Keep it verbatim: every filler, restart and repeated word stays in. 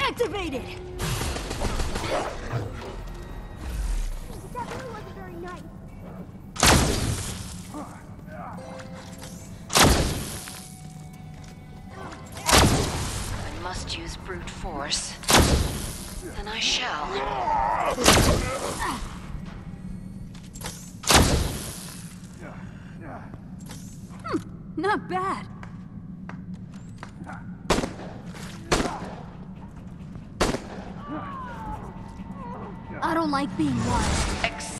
Activated! That really wasn't very nice. I must use brute force. Then I shall. Hmm, not bad. I don't like being watched.